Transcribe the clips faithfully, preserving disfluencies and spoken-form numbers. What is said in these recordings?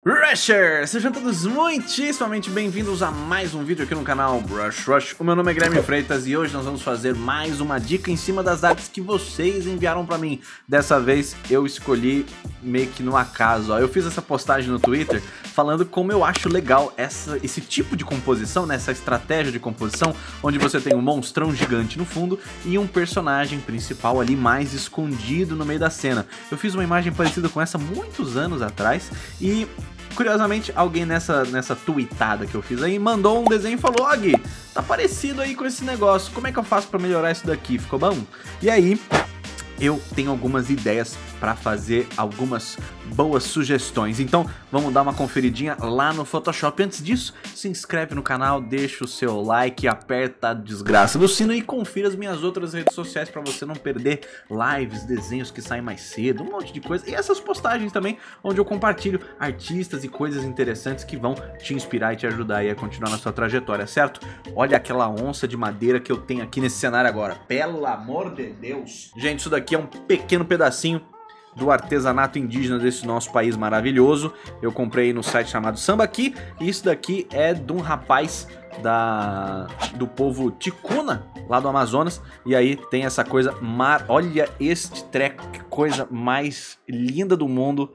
Rushers! Sejam todos muitíssimamente bem-vindos a mais um vídeo aqui no canal Brush Rush. O meu nome é Guilherme Freitas e hoje nós vamos fazer mais uma dica em cima das artes que vocês enviaram pra mim. Dessa vez eu escolhi meio que no acaso, ó. Eu fiz essa postagem no Twitter falando como eu acho legal essa, esse tipo de composição, né? Essa estratégia de composição, onde você tem um monstrão gigante no fundo e um personagem principal ali mais escondido no meio da cena. Eu fiz uma imagem parecida com essa muitos anos atrás e... curiosamente, alguém nessa, nessa tweetada que eu fiz aí mandou um desenho e falou: ó, Gui, tá parecido aí com esse negócio, como é que eu faço pra melhorar isso daqui? Ficou bom? E aí, eu tenho algumas ideias pra fazer algumas boas sugestões. Então, vamos dar uma conferidinha lá no Photoshop. Antes disso, se inscreve no canal, deixa o seu like, aperta a desgraça do sino e confira as minhas outras redes sociais pra você não perder lives, desenhos que saem mais cedo, um monte de coisa. E essas postagens também, onde eu compartilho artistas e coisas interessantes que vão te inspirar e te ajudar aí a continuar na sua trajetória, certo? Olha aquela onça de madeira que eu tenho aqui nesse cenário agora. Pelo amor de Deus! Gente, isso daqui é um pequeno pedacinho do artesanato indígena desse nosso país maravilhoso. Eu comprei no site chamado Sambaqui, e isso daqui é de um rapaz da do povo Ticuna, lá do Amazonas. E aí tem essa coisa mar... Olha este treco, que coisa mais linda do mundo.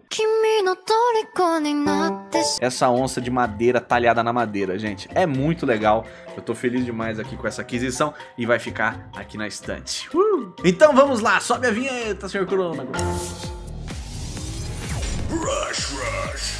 Essa onça de madeira talhada na madeira, gente, é muito legal. Eu tô feliz demais aqui com essa aquisição e vai ficar aqui na estante. Uh! Então vamos lá, sobe a vinheta, senhor Corona. Rush, rush.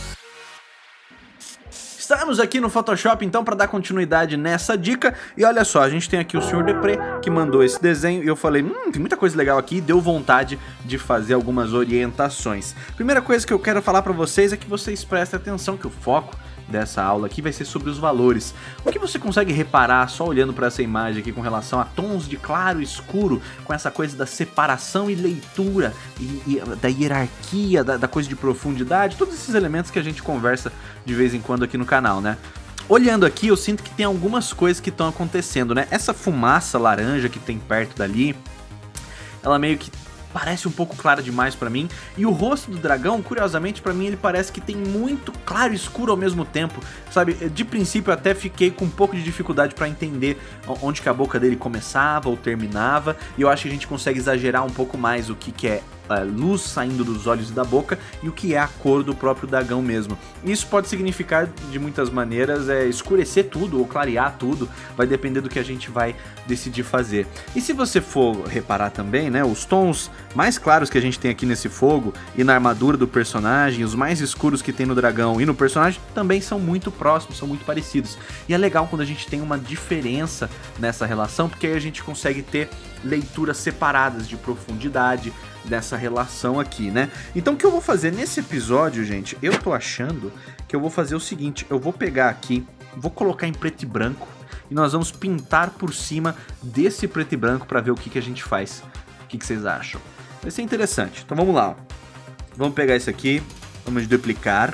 Estamos aqui no Photoshop então para dar continuidade nessa dica. E olha só, a gente tem aqui o senhor Depré que mandou esse desenho e eu falei, hum, tem muita coisa legal aqui, e deu vontade de fazer algumas orientações. Primeira coisa que eu quero falar para vocês é que vocês prestem atenção que o foco dessa aula aqui vai ser sobre os valores. O que você consegue reparar só olhando para essa imagem aqui com relação a tons de claro e escuro, com essa coisa da separação e leitura, e, e da hierarquia, da, da coisa de profundidade, todos esses elementos que a gente conversa de vez em quando aqui no canal, né? Olhando aqui, eu sinto que tem algumas coisas que estão acontecendo, né? Essa fumaça laranja que tem perto dali, ela meio que parece um pouco clara demais pra mim. E o rosto do dragão, curiosamente, pra mim ele parece que tem muito claro e escuro ao mesmo tempo, sabe? De princípio eu até fiquei com um pouco de dificuldade pra entender onde que a boca dele começava ou terminava. E eu acho que a gente consegue exagerar um pouco mais o que que é a luz saindo dos olhos e da boca e o que é a cor do próprio dragão mesmo. Isso pode significar de muitas maneiras, é escurecer tudo ou clarear tudo, vai depender do que a gente vai decidir fazer. E se você for reparar também, né, os tons mais claros que a gente tem aqui nesse fogo e na armadura do personagem, os mais escuros que tem no dragão e no personagem também são muito próximos, são muito parecidos. E é legal quando a gente tem uma diferença nessa relação, porque aí a gente consegue ter leituras separadas de profundidade dessa relação aqui, né? Então o que eu vou fazer nesse episódio, gente, eu tô achando que eu vou fazer o seguinte, eu vou pegar aqui, vou colocar em preto e branco e nós vamos pintar por cima desse preto e branco para ver o que que a gente faz. O que que vocês acham? Vai ser interessante. Então vamos lá, ó. Vamos pegar isso aqui, vamos duplicar.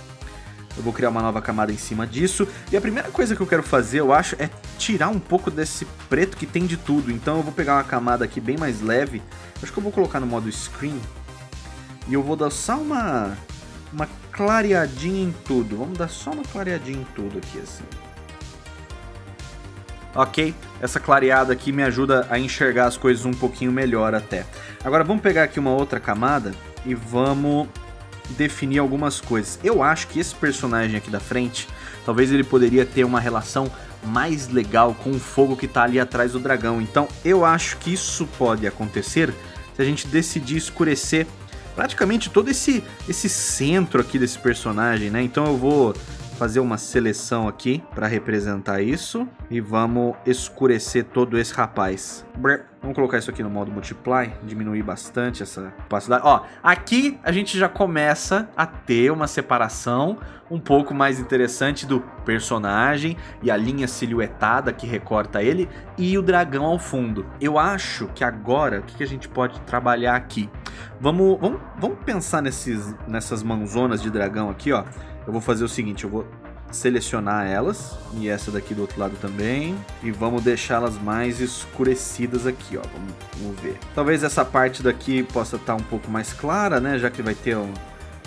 Eu vou criar uma nova camada em cima disso. E a primeira coisa que eu quero fazer, eu acho, é tirar um pouco desse preto que tem de tudo. Então eu vou pegar uma camada aqui bem mais leve. Acho que eu vou colocar no modo Screen. E eu vou dar só uma, uma clareadinha em tudo. Vamos dar só uma clareadinha em tudo aqui, assim. Ok, essa clareada aqui me ajuda a enxergar as coisas um pouquinho melhor até. Agora vamos pegar aqui uma outra camada e vamos definir algumas coisas. Eu acho que esse personagem aqui da frente, talvez ele poderia ter uma relação mais legal com o fogo que tá ali atrás do dragão. Então eu acho que isso pode acontecer se a gente decidir escurecer praticamente todo esse, esse centro aqui desse personagem, né? Então eu vou fazer uma seleção aqui para representar isso e vamos escurecer todo esse rapaz. Vamos colocar isso aqui no modo Multiply, diminuir bastante essa opacidade. Ó, aqui a gente já começa a ter uma separação um pouco mais interessante do personagem e a linha silhuetada que recorta ele e o dragão ao fundo. Eu acho que agora, o que a gente pode trabalhar aqui? Vamos, vamos, vamos pensar nesses, nessas mãozonas de dragão aqui, ó. Eu vou fazer o seguinte, eu vou selecionar elas e essa daqui do outro lado também e vamos deixá-las mais escurecidas aqui, ó. Vamos, vamos ver. Talvez essa parte daqui possa estar um pouco mais clara, né? Já que vai ter um,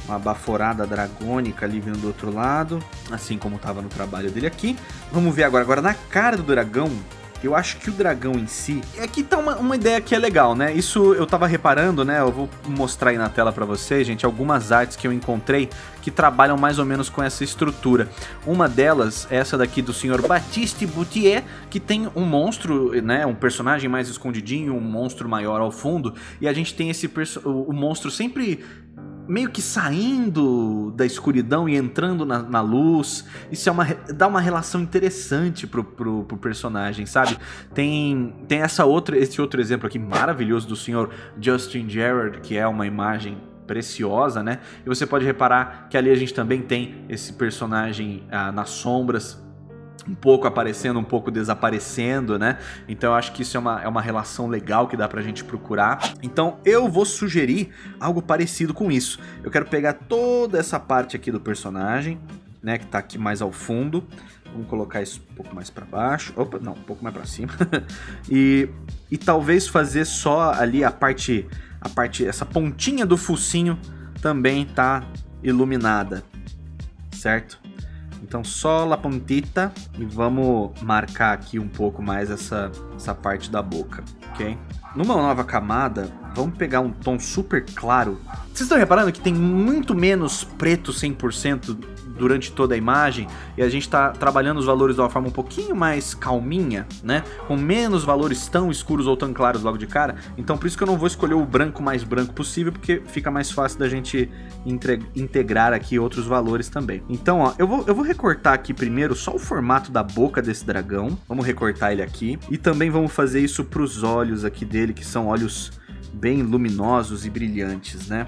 uma baforada dragônica ali vindo do outro lado, assim como estava no trabalho dele aqui. Vamos ver agora, agora na cara do dragão. Eu acho que o dragão em si... Aqui tá uma, uma ideia que é legal, né? Isso eu tava reparando, né? Eu vou mostrar aí na tela pra vocês, gente, algumas artes que eu encontrei que trabalham mais ou menos com essa estrutura. Uma delas é essa daqui do senhor Baptiste Boutier, que tem um monstro, né? Um personagem mais escondidinho, um monstro maior ao fundo. E a gente tem esse o, o monstro sempre... meio que saindo da escuridão e entrando na, na luz. Isso é uma, dá uma relação interessante pro, pro, pro personagem, sabe? Tem, tem essa outra, esse outro exemplo aqui maravilhoso do senhor Justin Gerard, que é uma imagem preciosa, né? E você pode reparar que ali a gente também tem esse personagem ah, nas sombras, um pouco aparecendo, um pouco desaparecendo, né? Então eu acho que isso é uma, é uma relação legal que dá pra gente procurar. Então eu vou sugerir algo parecido com isso. Eu quero pegar toda essa parte aqui do personagem, né? Que tá aqui mais ao fundo. Vamos colocar isso um pouco mais pra baixo. Opa, não, um pouco mais pra cima. e, e talvez fazer só ali a parte, a parte, essa pontinha do focinho também tá iluminada, certo? Então só la puntita e vamos marcar aqui um pouco mais essa, essa parte da boca, ok? Numa nova camada, vamos pegar um tom super claro. Vocês estão reparando que tem muito menos preto cem por cento durante toda a imagem? E a gente está trabalhando os valores de uma forma um pouquinho mais calminha, né? Com menos valores tão escuros ou tão claros logo de cara. Então por isso que eu não vou escolher o branco mais branco possível, porque fica mais fácil da gente integrar aqui outros valores também. Então, ó, eu vou, eu vou recortar aqui primeiro só o formato da boca desse dragão. Vamos recortar ele aqui. E também vamos fazer isso para os olhos aqui dele, que são olhos bem luminosos e brilhantes, né?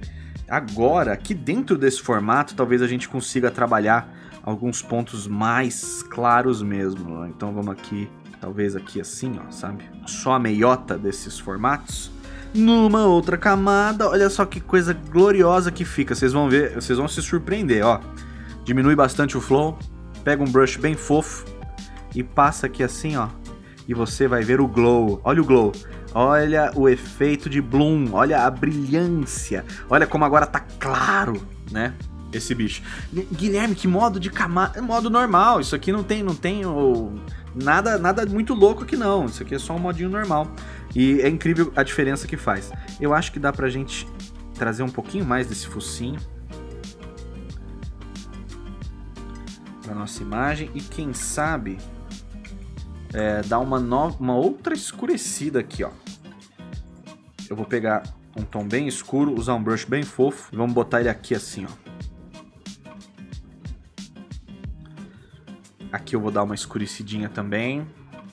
Agora, aqui dentro desse formato, talvez a gente consiga trabalhar alguns pontos mais claros mesmo, né? Então vamos aqui, talvez aqui assim, ó, sabe? Só a meiota desses formatos. Numa outra camada, olha só que coisa gloriosa que fica. Vocês vão ver, vocês vão se surpreender, ó. Diminui bastante o flow, pega um brush bem fofo e passa aqui assim, ó. E você vai ver o glow. Olha o glow. Olha o efeito de bloom. Olha a brilhância. Olha como agora tá claro, né? Esse bicho. Guilherme, que modo de camada? Modo normal. Isso aqui não tem, não tem oh, nada, nada muito louco aqui não. Isso aqui é só um modinho normal. E é incrível a diferença que faz. Eu acho que dá pra gente trazer um pouquinho mais desse focinho pra nossa imagem. E quem sabe... É, dar uma, no... uma outra escurecida aqui, ó. Eu vou pegar um tom bem escuro, usar um brush bem fofo e vamos botar ele aqui assim, ó. Aqui eu vou dar uma escurecidinha também.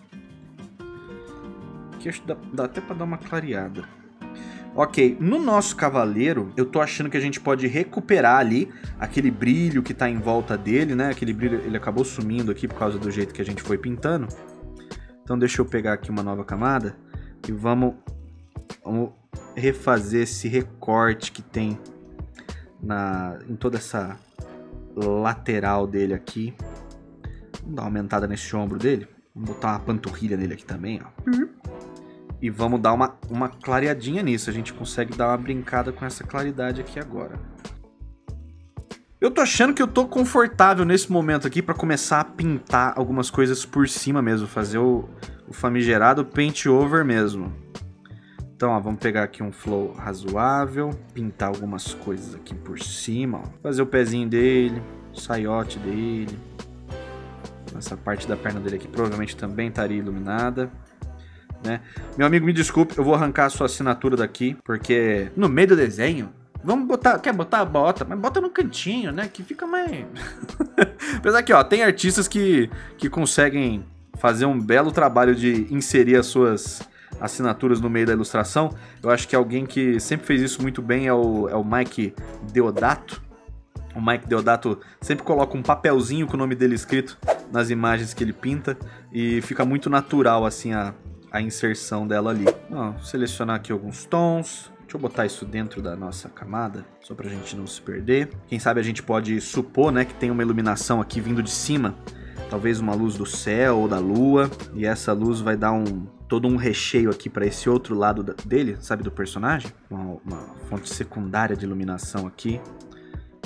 Aqui acho que dá, dá até pra dar uma clareada. Ok, no nosso cavaleiro, eu tô achando que a gente pode recuperar ali aquele brilho que tá em volta dele, né? Aquele brilho, ele acabou sumindo aqui por causa do jeito que a gente foi pintando. Então deixa eu pegar aqui uma nova camada e vamos, vamos refazer esse recorte que tem na, em toda essa lateral dele aqui. Vamos dar uma aumentada nesse ombro dele. Vamos botar uma panturrilha nele aqui também, ó. E vamos dar uma, uma clareadinha nisso. A gente consegue dar uma brincada com essa claridade aqui agora. Eu tô achando que eu tô confortável nesse momento aqui pra começar a pintar algumas coisas por cima mesmo. Fazer o, o famigerado paint over mesmo. Então, ó, vamos pegar aqui um flow razoável. Pintar algumas coisas aqui por cima, ó. Fazer o pezinho dele, o saiote dele. Essa parte da perna dele aqui provavelmente também estaria iluminada, né? Meu amigo, me desculpe, eu vou arrancar a sua assinatura daqui, porque no meio do desenho... Vamos botar, quer botar a bota, mas bota no cantinho, né, que fica mais... Apesar que, ó, tem artistas que, que conseguem fazer um belo trabalho de inserir as suas assinaturas no meio da ilustração. Eu acho que alguém que sempre fez isso muito bem é o, é o Mike Deodato. O Mike Deodato sempre coloca um papelzinho com o nome dele escrito nas imagens que ele pinta e fica muito natural, assim, a, a inserção dela ali. Ó, selecionar aqui alguns tons... Deixa eu botar isso dentro da nossa camada, só pra gente não se perder. Quem sabe a gente pode supor, né, que tem uma iluminação aqui vindo de cima. Talvez uma luz do céu ou da lua. E essa luz vai dar um todo um recheio aqui pra esse outro lado dele, sabe, do personagem. Uma, uma fonte secundária de iluminação aqui.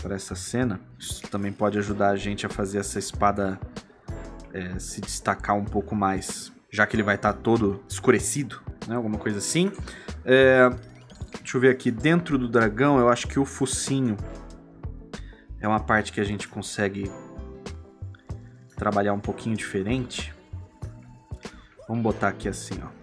para essa cena. Isso também pode ajudar a gente a fazer essa espada é, se destacar um pouco mais, já que ele vai estar tá todo escurecido, né? Alguma coisa assim. É, deixa eu ver aqui, dentro do dragão eu acho que o focinho é uma parte que a gente consegue trabalhar um pouquinho diferente. Vamos botar aqui assim, ó.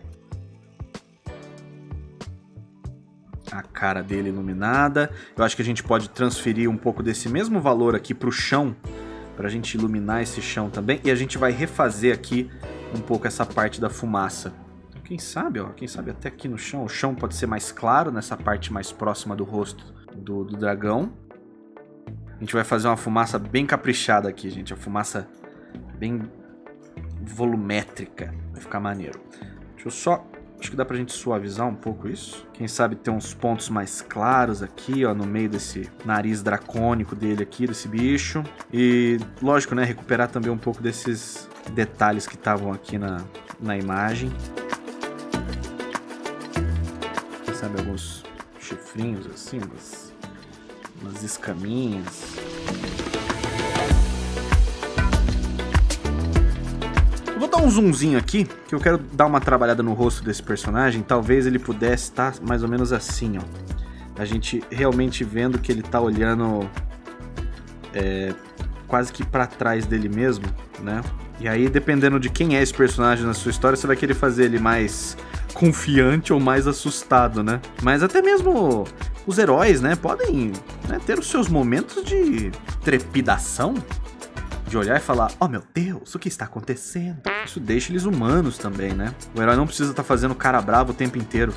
A cara dele iluminada. Eu acho que a gente pode transferir um pouco desse mesmo valor aqui para o chão, para a gente iluminar esse chão também. E a gente vai refazer aqui um pouco essa parte da fumaça. Então, quem sabe, ó, quem sabe até aqui no chão. O chão pode ser mais claro nessa parte mais próxima do rosto do, do dragão. A gente vai fazer uma fumaça bem caprichada aqui, gente. A fumaça bem volumétrica. Vai ficar maneiro. Deixa eu só... Acho que dá pra gente suavizar um pouco isso. Quem sabe ter uns pontos mais claros aqui, ó, no meio desse nariz dracônico dele aqui, desse bicho. E, lógico, né, recuperar também um pouco desses detalhes que estavam aqui na, na imagem. Quem sabe alguns chifrinhos assim, umas, umas escaminhas. Vou dar um zoomzinho aqui, que eu quero dar uma trabalhada no rosto desse personagem. Talvez ele pudesse estar mais ou menos assim, ó. A gente realmente vendo que ele tá olhando é, quase que pra trás dele mesmo, né? E aí, dependendo de quem é esse personagem na sua história, você vai querer fazer ele mais confiante ou mais assustado, né? Mas até mesmo os heróis, né, podem, né, ter os seus momentos de trepidação. De olhar e falar, oh meu Deus, o que está acontecendo? Isso deixa eles humanos também, né? O herói não precisa estar fazendo cara bravo o tempo inteiro.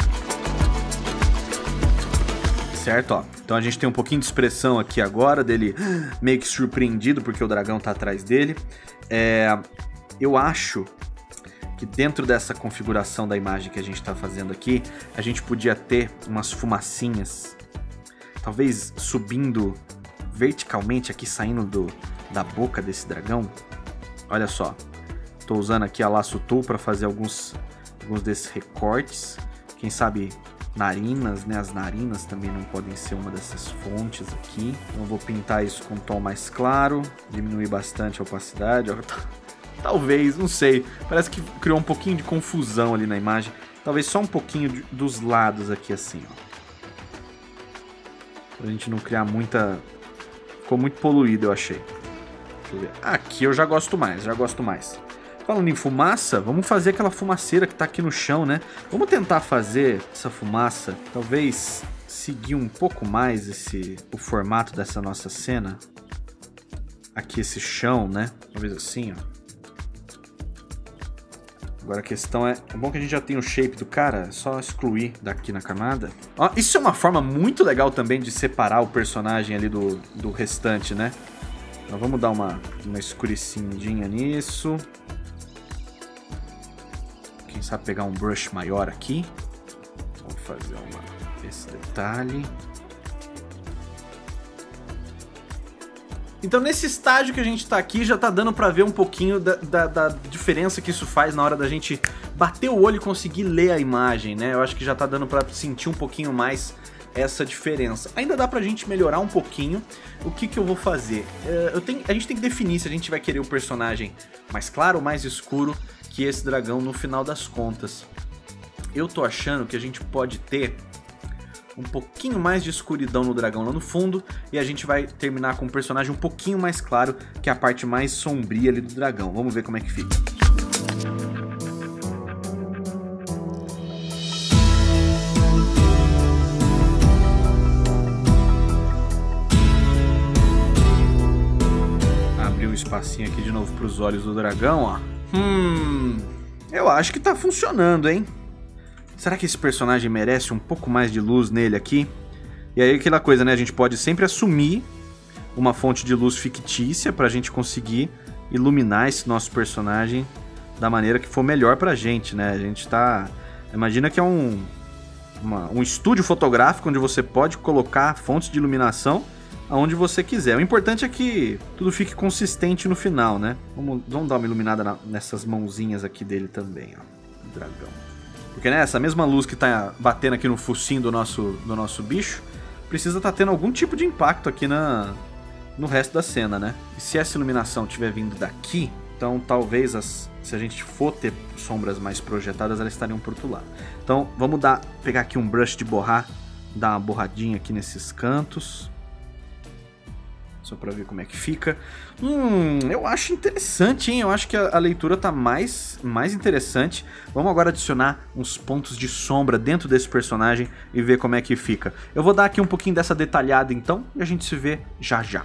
Certo, ó. Então a gente tem um pouquinho de expressão aqui agora, dele meio que surpreendido porque o dragão tá atrás dele. É, eu acho que dentro dessa configuração da imagem que a gente tá fazendo aqui, a gente podia ter umas fumacinhas, talvez subindo verticalmente aqui, saindo do... da boca desse dragão. Olha só, estou usando aqui a Lasso Tool para fazer alguns, alguns desses recortes. Quem sabe narinas, né? As narinas também não podem ser uma dessas fontes aqui. Então eu vou pintar isso com um tom mais claro, diminuir bastante a opacidade. Talvez, não sei, parece que criou um pouquinho de confusão ali na imagem. Talvez só um pouquinho de, dos lados aqui assim, ó. Pra gente não criar muita... Ficou muito poluído, eu achei. Deixa eu ver. Aqui eu já gosto mais, já gosto mais. Falando em fumaça, vamos fazer aquela fumaceira que tá aqui no chão, né? Vamos tentar fazer essa fumaça, talvez seguir um pouco mais esse, o formato dessa nossa cena. Aqui esse chão, né? Talvez assim, ó. Agora a questão é... É bom que a gente já tem o shape do cara, é só excluir daqui na camada. Ó, isso é uma forma muito legal também de separar o personagem ali do, do restante, né? Então vamos dar uma, uma escurecidinha nisso. Quem sabe pegar um brush maior aqui. Vamos fazer uma, esse detalhe. Então nesse estágio que a gente tá aqui, já tá dando pra ver um pouquinho da, da, da diferença que isso faz na hora da gente bater o olho e conseguir ler a imagem, né? Eu acho que já tá dando pra sentir um pouquinho mais essa diferença. Ainda dá pra gente melhorar um pouquinho. O que que eu vou fazer? Eu tenho, a gente tem que definir se a gente vai querer o personagem mais claro ou mais escuro que esse dragão no final das contas. Eu tô achando que a gente pode ter um pouquinho mais de escuridão no dragão lá no fundo, e a gente vai terminar com um personagem um pouquinho mais claro, que é a parte mais sombria ali do dragão. Vamos ver como é que fica. Abrir um espacinho aqui de novo para os olhos do dragão, ó. Hum, eu acho que tá funcionando, hein? Será que esse personagem merece um pouco mais de luz nele aqui? E aí aquela coisa, né? A gente pode sempre assumir uma fonte de luz fictícia pra gente conseguir iluminar esse nosso personagem da maneira que for melhor pra gente, né? A gente tá... Imagina que é um, uma, um estúdio fotográfico onde você pode colocar fontes de iluminação aonde você quiser. O importante é que tudo fique consistente no final, né? Vamos, vamos dar uma iluminada na, nessas mãozinhas aqui dele também, ó. O dragão. Porque, né, essa mesma luz que tá batendo aqui no focinho do nosso, do nosso bicho, precisa estar tá tendo algum tipo de impacto aqui na, no resto da cena, né? E se essa iluminação estiver vindo daqui, então talvez as, se a gente for ter sombras mais projetadas, elas estariam por outro lado. Então vamos dar, pegar aqui um brush de borrar, dar uma borradinha aqui nesses cantos. Só pra ver como é que fica. Hum, eu acho interessante, hein? Eu acho que a, a leitura tá mais, mais interessante. Vamos agora adicionar uns pontos de sombra dentro desse personagem e ver como é que fica. Eu vou dar aqui um pouquinho dessa detalhada então e a gente se vê já já.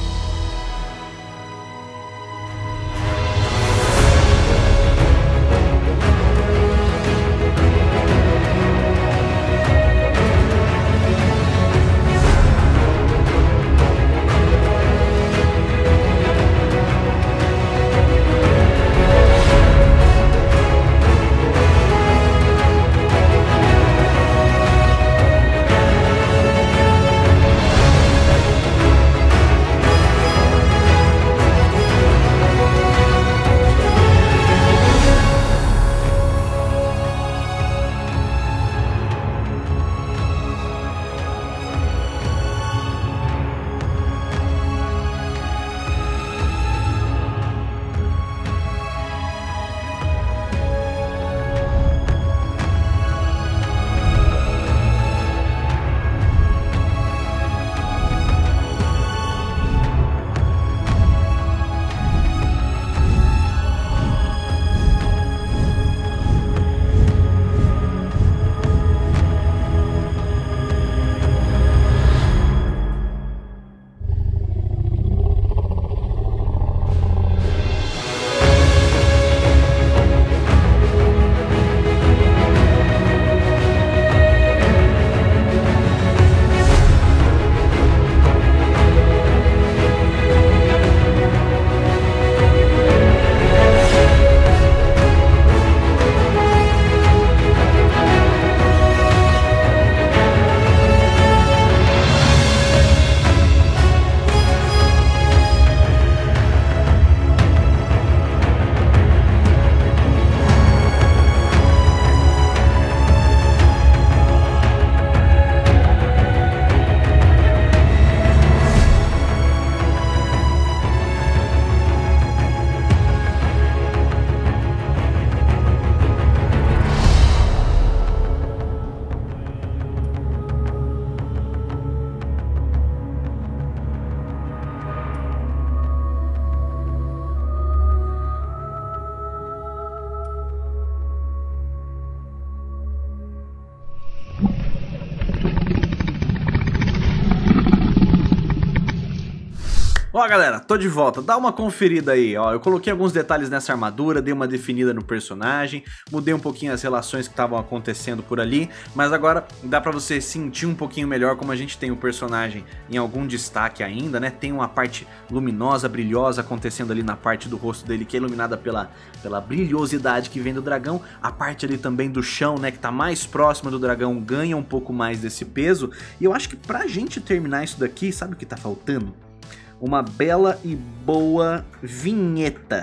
Ó, galera, tô de volta, dá uma conferida aí, ó, eu coloquei alguns detalhes nessa armadura, dei uma definida no personagem, mudei um pouquinho as relações que estavam acontecendo por ali, mas agora dá pra você sentir um pouquinho melhor como a gente tem o personagem em algum destaque ainda, né, tem uma parte luminosa, brilhosa acontecendo ali na parte do rosto dele, que é iluminada pela, pela brilhosidade que vem do dragão, a parte ali também do chão, né, que tá mais próxima do dragão, ganha um pouco mais desse peso, e eu acho que pra gente terminar isso daqui, sabe o que tá faltando? Uma bela e boa vinheta.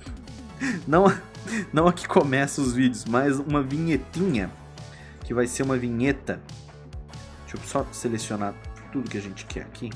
Não, não a que começa os vídeos, mas uma vinhetinha. Que vai ser uma vinheta. Deixa eu só selecionar tudo que a gente quer aqui.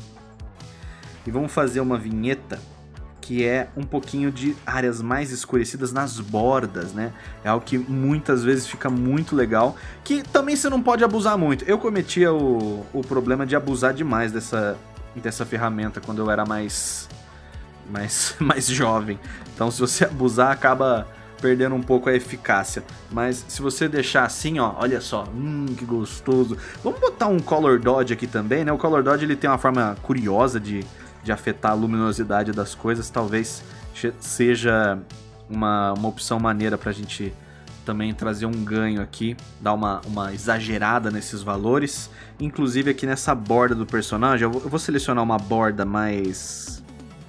E vamos fazer uma vinheta que é um pouquinho de áreas mais escurecidas nas bordas, né? É algo que muitas vezes fica muito legal, que também você não pode abusar muito. Eu cometia o, o problema de abusar demais dessa... dessa ferramenta quando eu era mais, mais, mais jovem. Então se você abusar acaba perdendo um pouco a eficácia. Mas se você deixar assim, ó, olha só, hum, que gostoso. Vamos botar um Color Dodge aqui também, né? O Color Dodge ele tem uma forma curiosa de, de afetar a luminosidade das coisas. Talvez seja uma, uma opção maneira pra gente também trazer um ganho aqui, dar uma, uma exagerada nesses valores, inclusive aqui nessa borda do personagem, eu vou, eu vou selecionar uma borda mais,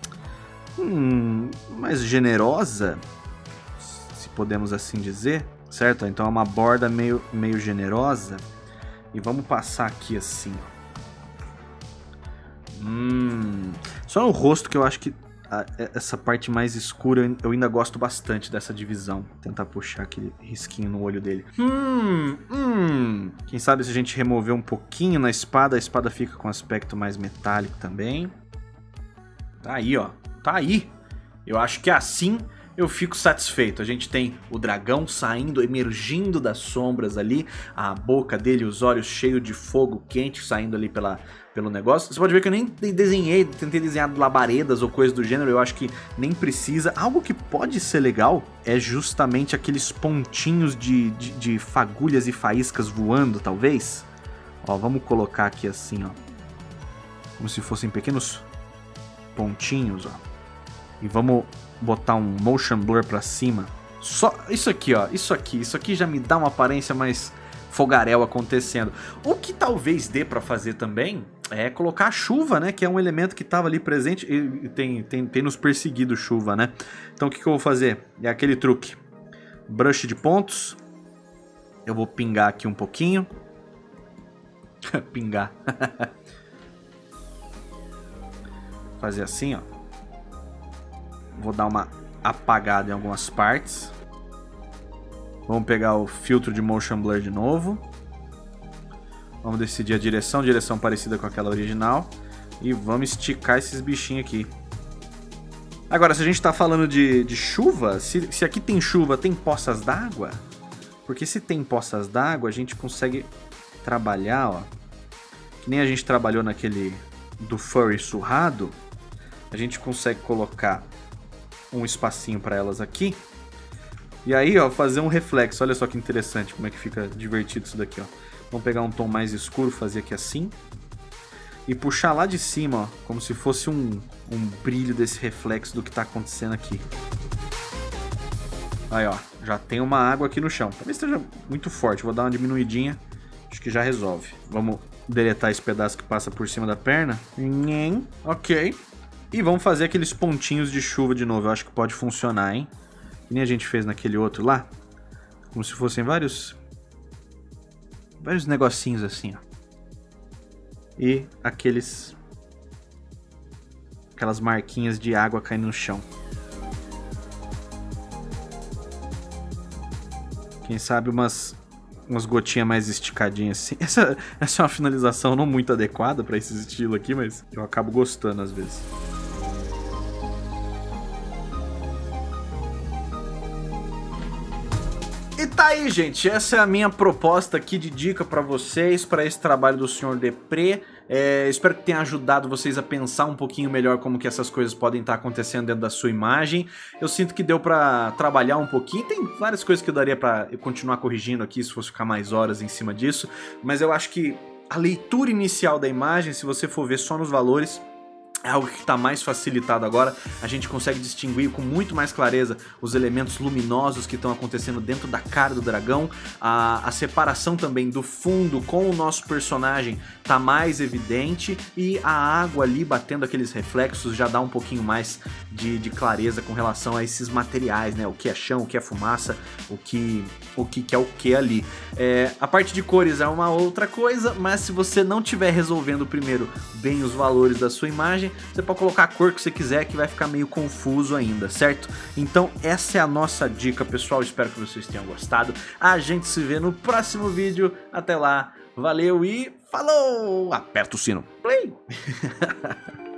hum, mais generosa, se podemos assim dizer, certo? Então é uma borda meio, meio generosa, e vamos passar aqui assim, hum, só no rosto que eu acho que a, essa parte mais escura, eu ainda gosto bastante dessa divisão. Vou tentar puxar aquele risquinho no olho dele. Hum, hum. Quem sabe se a gente remover um pouquinho na espada, a espada fica com aspecto mais metálico também. Tá aí, ó. Tá aí. Eu acho que assim eu fico satisfeito. A gente tem o dragão saindo, emergindo das sombras ali, a boca dele, os olhos cheios de fogo quente saindo ali pela, pelo negócio. Você pode ver que eu nem desenhei, tentei desenhar labaredas ou coisa do gênero, eu acho que nem precisa. Algo que pode ser legal é justamente aqueles pontinhos de, de, de fagulhas e faíscas voando, talvez. Ó, vamos colocar aqui assim, ó. Como se fossem pequenos pontinhos, ó. E vamos botar um motion blur pra cima. Só isso aqui, ó. Isso aqui. Isso aqui já me dá uma aparência mais fogaréu acontecendo. O que talvez dê pra fazer também é colocar a chuva, né? Que é um elemento que tava ali presente e tem, tem, tem nos perseguido chuva, né? Então o que, que eu vou fazer? É aquele truque. Brush de pontos. Eu vou pingar aqui um pouquinho. Pingar. Fazer assim, ó. Vou dar uma apagada em algumas partes. Vamos pegar o filtro de motion blur de novo. Vamos decidir a direção, direção parecida com aquela original. E vamos esticar esses bichinhos aqui. Agora, se a gente tá falando de, de chuva, se, se aqui tem chuva, tem poças d'água? Porque se tem poças d'água, a gente consegue trabalhar, ó. Que nem a gente trabalhou naquele do furry surrado. A gente consegue colocar um espacinho para elas aqui. E aí, ó, fazer um reflexo. Olha só que interessante como é que fica divertido isso daqui, ó. Vamos pegar um tom mais escuro, fazer aqui assim. E puxar lá de cima, ó, como se fosse um, um brilho desse reflexo do que tá acontecendo aqui. Aí, ó, já tem uma água aqui no chão. Talvez esteja muito forte, vou dar uma diminuidinha. Acho que já resolve. Vamos deletar esse pedaço que passa por cima da perna. Ok. E vamos fazer aqueles pontinhos de chuva de novo. Eu acho que pode funcionar, hein? Que nem a gente fez naquele outro lá. Como se fossem vários... Vários negocinhos assim, ó. E aqueles... Aquelas marquinhas de água caindo no chão. Quem sabe umas... Umas gotinhas mais esticadinhas assim. Essa, essa é uma finalização não muito adequada para esse estilo aqui, mas eu acabo gostando às vezes. E tá aí, gente, essa é a minha proposta aqui de dica pra vocês, pra esse trabalho do senhor Depré. É, espero que tenha ajudado vocês a pensar um pouquinho melhor como que essas coisas podem estar acontecendo dentro da sua imagem. Eu sinto que deu pra trabalhar um pouquinho, tem várias coisas que eu daria pra eu continuar corrigindo aqui se fosse ficar mais horas em cima disso, mas eu acho que a leitura inicial da imagem, se você for ver só nos valores, é algo que está mais facilitado agora. A gente consegue distinguir com muito mais clareza os elementos luminosos que estão acontecendo dentro da cara do dragão. A, a separação também do fundo com o nosso personagem tá mais evidente, e a água ali batendo aqueles reflexos já dá um pouquinho mais de, de clareza com relação a esses materiais, né? O que é chão, o que é fumaça, o que, o que, que é o que ali. É, a parte de cores é uma outra coisa, mas se você não estiver resolvendo primeiro bem os valores da sua imagem, você pode colocar a cor que você quiser, que vai ficar meio confuso ainda, certo? Então essa é a nossa dica, pessoal. Espero que vocês tenham gostado. A gente se vê no próximo vídeo. Até lá, valeu e falou! Aperta o sino. Play!